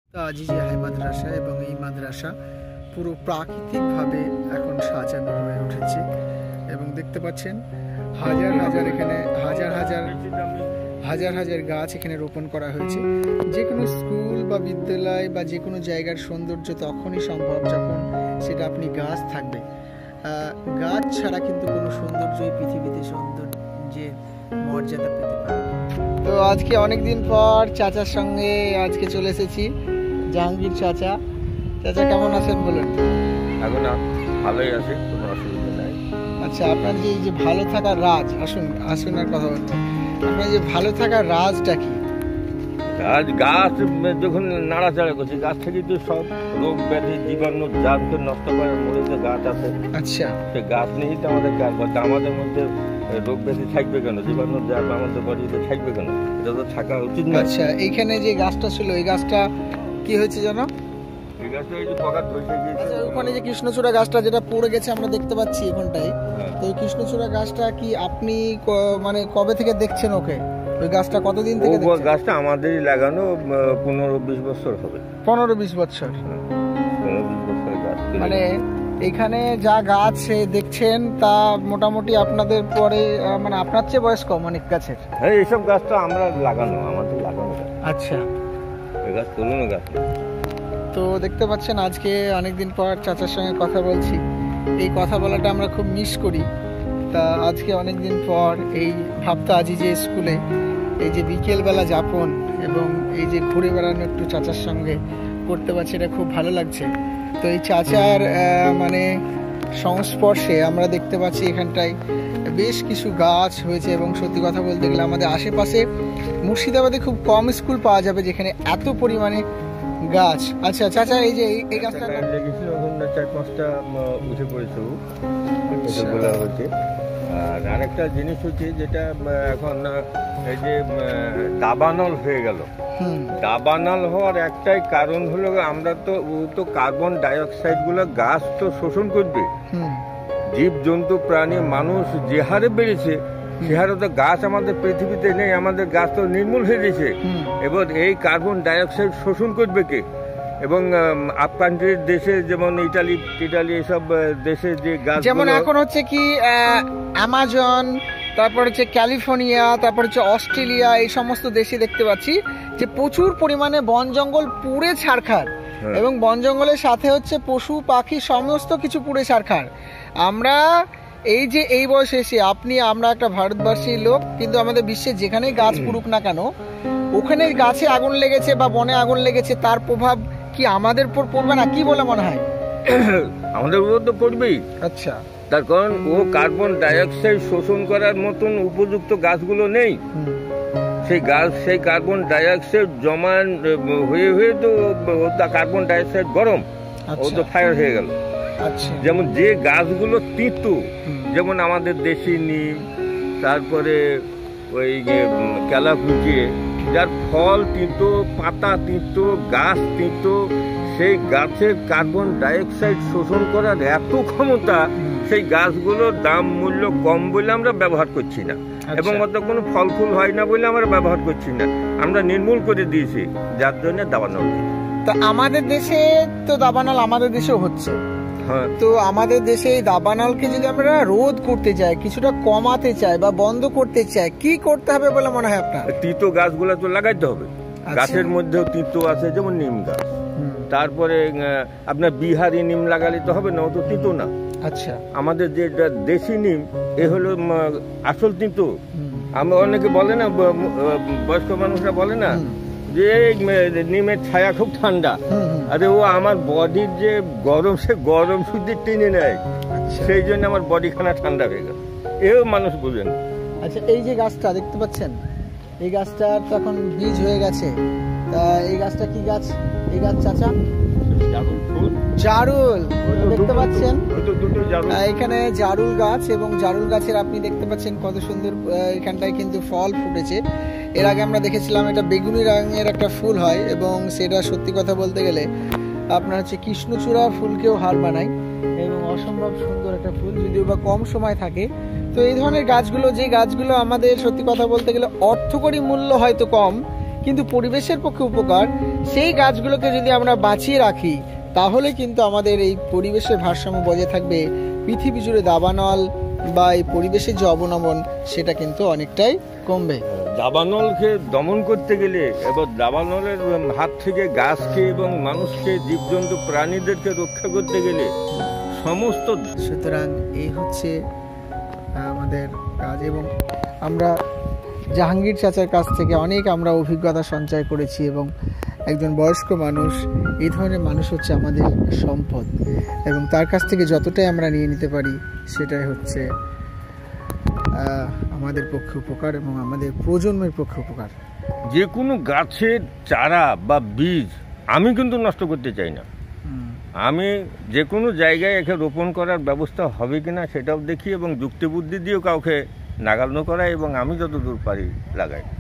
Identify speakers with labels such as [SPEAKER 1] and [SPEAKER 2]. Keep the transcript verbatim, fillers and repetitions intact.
[SPEAKER 1] আজিজে high মাদ্রাসা এবং এই মাদ্রাসা পুরো প্রাকৃতিকভাবে এখন সাজানো হয়ে উঠেছে এবং দেখতে পাচ্ছেন হাজার হাজার এখানে হাজার হাজার হাজার হাজার গাছ এখানে রোপণ করা হয়েছে। যে কোনো স্কুল বা বিদ্যালয় বা যে কোনো জায়গার সৌন্দর্য তখনই সম্ভব যখন সেটা আপনি গাছ থাকবে। গাছ ছাড়া কিন্তু কোনো সৌন্দর্যই পৃথিবীতে সৌন্দর্যের মর্যাদা পেতে পারে। তো আজকে অনেকদিন পর চাচার সঙ্গে আজকে চলে এসেছি, জাহাঙ্গীর চাচা। চাচা কেমন আছেন বলুন?
[SPEAKER 2] এখন ভালোই আছে, কোনো অসুবিধা নাই।
[SPEAKER 1] আচ্ছা, আপনার যে যে ভালো থাকার রাজ, আসুন আসুন আর কথা বলতে, আপনার যে ভালো থাকার রাজটা কি?
[SPEAKER 2] গাছ গাছ যখন নাড়াচাড়া করছে, গাছ থেকে তো সব রোগ ব্যাধি জীবাণু জাতকে নষ্ট করার মূলে যে গাছ আছে।
[SPEAKER 1] আচ্ছা, সে
[SPEAKER 2] গাছ নিয়েই তো আমাদের কাজ করছে। আমাদের মধ্যে রোগ ব্যাধি থাকবে কেন? জীবাণু জাত আমাদের বডিতে থাকবে কেন? এটা তো থাকা উচিত না।
[SPEAKER 1] আচ্ছা, এইখানে যে গাছটা ছিল, এই গাছটা কি হয়েছে জানো?
[SPEAKER 2] এই গাছটা এই যে পকাত ধসে গিয়েছে।
[SPEAKER 1] আচ্ছা, ওখানে যে কৃষ্ণচূড়া গাছটা যেটা পড়ে গেছে আমরা দেখতে পাচ্ছি এখানটায়, তো এই কৃষ্ণচূড়া গাছটা কি আপনি মানে কবে থেকে দেখছেন ওকে? ওই গাছটা কতদিন থেকে দেখছেন?
[SPEAKER 2] গাছটা আমাদেরই লাগানো, পনেরো বিশ বছর হবে।
[SPEAKER 1] পনেরো বিশ বছর
[SPEAKER 2] পনেরো বিশ বছর গাছ।
[SPEAKER 1] মানে এখানে যা গাছ দেখছেন তা মোটামুটি আপনাদের পরে মানে আপনার চেয়ে বয়স কম অনেক গাছের।
[SPEAKER 2] হ্যাঁ, এইসব গাছ তো আমরা লাগানো, আমাদের লাগানো গাছ।
[SPEAKER 1] আচ্ছা,
[SPEAKER 2] এই গাছ পুরনো গাছ।
[SPEAKER 1] তো দেখতে পাচ্ছেন আজকে অনেকদিন পর চাচার সঙ্গে কথা বলছি। এই কথা বলাটা আমরা খুব মিস করি। তা আজকে অনেকদিন পর এই ভাবতা আজিজে স্কুলে এই যে বিকেলবেলা যাপন এবং এই যে ঘুরে বেড়ানো একটু চাচার সঙ্গে করতে পারছি, এটা খুব ভালো লাগছে। তো এই চাচার মানে সংস্পর্শে আমরা দেখতে পাচ্ছি এখানটায় বেশ কিছু গাছ হয়েছে এবং সত্যি কথা বলতে গেলে আমাদের আশেপাশে মুর্শিদাবাদে খুব কম স্কুল পাওয়া যাবে যেখানে এত পরিমাণে গাছ। আচ্ছা চাচা, এই যে এই গাছটা
[SPEAKER 2] লেগেছিল চার পাঁচটা উঠে পড়েছে বলা হচ্ছে। আর আরেকটা জিনিস হচ্ছে যেটা এখন এই যে দাবানল হয়ে গেল। দাবানল হওয়ার একটাই কারণ হলো আমরা তো তো কার্বন ডাইঅক্সাইড গুলো গাছ তো শোষণ করবে। জীব জন্তু প্রাণী মানুষ যে হারে বেড়েছে সে হারে তো গাছ আমাদের পৃথিবীতে নেই, আমাদের গাছ তো নির্মূল হয়ে গেছে। এবার এই কার্বন ডাইঅক্সাইড শোষণ করবে কে? এবং আপ কান্ট্রির দেশে যেমন ইটালি ইটালি এসব দেশে যে গাছ,
[SPEAKER 1] যেমন এখন হচ্ছে কি অ্যামাজন, তারপর হচ্ছে ক্যালিফোর্নিয়া, তারপর হচ্ছে অস্ট্রেলিয়া, এই সমস্ত দেশে দেখতে পাচ্ছি যে প্রচুর পরিমাণে বন জঙ্গল পুড়ে ছারখার এবং বন জঙ্গলের সাথে হচ্ছে পশু পাখি সমস্ত কিছু পুড়ে ছারখার। আমরা এই যে এই বয়সে এসে আপনি আমরা একটা ভারতবর্ষীর লোক, কিন্তু আমাদের বিশ্বে যেখানেই গাছ পুড়ুক না কেন ওখানে গাছে আগুন লেগেছে বা বনে আগুন লেগেছে, তার প্রভাব কি আমাদের উপর পড়বে না? কি বলে মনে হয়?
[SPEAKER 2] আমাদের উপর তো পড়বেই।
[SPEAKER 1] আচ্ছা,
[SPEAKER 2] তার কারণ ও কার্বন ডাইঅক্সাইড শোষণ করার মতন উপযুক্ত গাছগুলো নেই। সেই গাছ সেই কার্বন ডাইঅক্সাইড জমা হয়ে হয়ে তো কার্বন ডাইঅক্সাইড গরম, ও তো ফায়ার হয়ে গেল। যেমন যে গাছগুলো তিতো, যেমন আমাদের দেশি নিম, তারপরে ওই ক্যালাফুচিয়ে, যার ফল তিতো, পাতা তিতো, গাছ তিতো, সেই গাছের কার্বন ডাইঅক্সাইড শোষণ করার এত ক্ষমতা, সেই গাছগুলোর দাম মূল্য কম বলে আমরা ব্যবহার করছি না এবং অত কোনো ফল ফুল হয় না বলে আমরা ব্যবহার করছি না, আমরা নির্মূল করে দিয়েছি, যার জন্য দাবানল।
[SPEAKER 1] তা আমাদের দেশে তো দাবানল আমাদের দেশেও হচ্ছে। তো আমাদের দেশে এই দাবানলকে যদি আমরা রোধ করতে চাই, কিছুটা কমাতে চাই বা বন্ধ করতে চাই, কি করতে হবে বলে মনে হয় আপনার?
[SPEAKER 2] তিতো গাছগুলো তো লাগাইতে হবে। গাছের মধ্যেও তিতো আছে, যেমন নিম গাছ। তারপরে আপনার বিহারি নিম লাগালে তো হবে না, ও তো তিতো না।
[SPEAKER 1] আচ্ছা,
[SPEAKER 2] আমাদের যে দেশি নিম এ হলো আসল তিতো। আমি অনেকে বলে না, বয়স্ক মানুষরা বলে না যে নিমের ছায়া খুব ঠান্ডা। আরে ও আমার বডির যে গরম, সে গরম শুধু টেনে নেয়, সেই জন্য আমার বডি খানা ঠান্ডা হয়ে গেল, এও মানুষ বুঝেন।
[SPEAKER 1] আচ্ছা, এই যে গাছটা দেখতে পাচ্ছেন, এই গাছটার তখন বীজ হয়ে গেছে, তা এই গাছটা কি গাছ? এই গাছ চাচা জারুল দেখতে পাচ্ছেন, এখানে জারুল গাছ এবং জারুল গাছের আপনি দেখতে পাচ্ছেন কত সুন্দর এখানটায় কিন্তু ফল ফুটেছে। এর আগে আমরা দেখেছিলাম এটা বেগুনি রঙের একটা ফুল হয় এবং সেটা সত্যি কথা বলতে গেলে আপনার হচ্ছে কৃষ্ণচূড়া ফুলকেও হার বানায় এবং অসম্ভব সুন্দর একটা ফুল, যদিও বা কম সময় থাকে। তো এই ধরনের গাছগুলো, যে গাছগুলো আমাদের সত্যি কথা বলতে গেলে অর্থকরী মূল্য হয়তো কম, কিন্তু পরিবেশের পক্ষে উপকার, সেই গাছগুলোকে যদি আমরা বাঁচিয়ে রাখি তাহলে কিন্তু আমাদের এই পরিবেশের ভারসাম্য বজায় থাকবে। পৃথিবী জুড়ে দাবানল বা এই পরিবেশের যে অবনমন সেটা কিন্তু অনেকটাই কমবে।
[SPEAKER 2] দাবানলকে দমন করতে গেলে এবং দাবানলের হাত থেকে গাছকে এবং মানুষকে, জীবজন্তু, প্রাণীদেরকে রক্ষা করতে গেলে সমস্ত,
[SPEAKER 1] সুতরাং এই হচ্ছে আমাদের কাজ। এবং আমরা জাহাঙ্গীর চাচার কাছ থেকে অনেক আমরা অভিজ্ঞতা সঞ্চয় করেছি এবং একজন বয়স্ক মানুষ, এই ধরনের মানুষ হচ্ছে আমাদের সম্পদ এবং তার কাছ থেকে যতটাই আমরা নিয়ে নিতে পারি সেটাই হচ্ছে আমাদের পক্ষে উপকার এবং আমাদের প্রজন্মের পক্ষে উপকার।
[SPEAKER 2] যে কোনো গাছের চারা বা বীজ আমি কিন্তু নষ্ট করতে চাই না। আমি যে কোনো জায়গায় একে রোপণ করার ব্যবস্থা হবে কিনা সেটাও দেখি এবং যুক্তিবুদ্ধি দিয়েও কাউকে নাগাল করাই এবং আমি যতদূর পারি লাগাই।